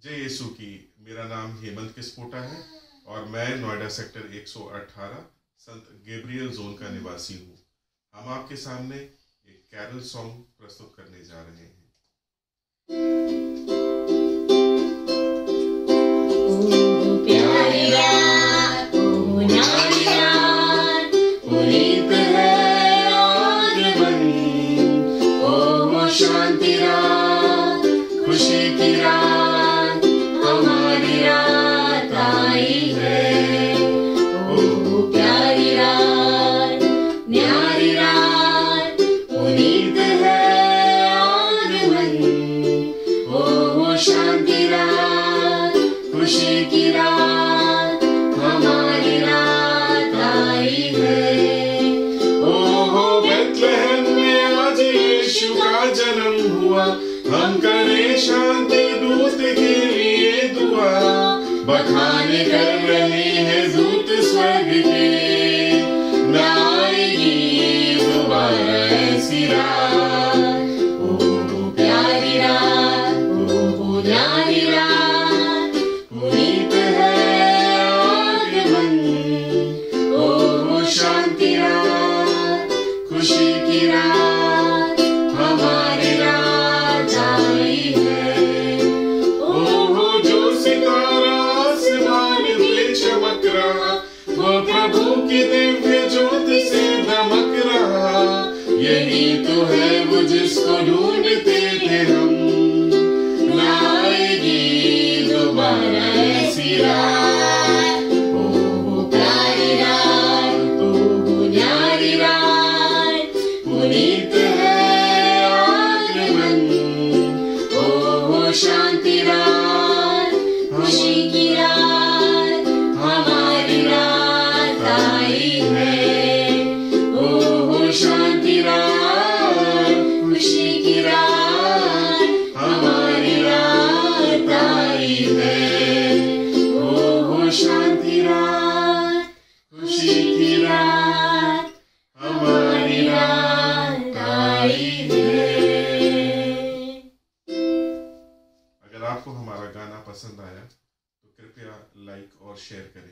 जय यीशु की। मेरा नाम हेमंत किस्पोटा है और मैं नोएडा सेक्टर 118 संत गैब्रियल जोन का निवासी हूँ। हम आपके सामने एक कैरल सॉन्ग प्रस्तुत करने जा रहे हैं। शांति रात, खुशी की रात, हमारी रात आई है। ओ प्यारी रात, न्यारी रात, पुनीत है आगमन। ओ शांति रात, खुशी की रात, हमारी रात आई है। ओ बेथलेहम में आज यीशु का जन्म हुआ, हम करें शांति दूत के लिए दुआ। बखाने कर रहे हैं दूत स्वर्ग के, न आएगी दोबारा ऐसी रात। ओ प्यारी रात, ओ न्यारी रात, पुनीत है आगमन। ओ शांति रात, खुशी की रात, हमारी रात आई है। ओ जो सितारा आसमान पे चमक रहा, वो प्रभु की दिव्य ज्योति से दमक रहा। यही तो है वो जिसको ढूंढते थे हम, न आएगी दोबारा ऐसी रात। ओ प्यारी रात, ओ न्यारी रात, पुनीत है आगमन। ओ शांति रात, खुशी की रात, हमारी रात आई है। ओ शांति रात, खुशी की रात, हमारी रात आई है। ओ शांति रात, खुशी की रात, हमारी रात आई है। अगर आपको हमारा गाना पसंद आया तो कृपया लाइक और शेयर करें।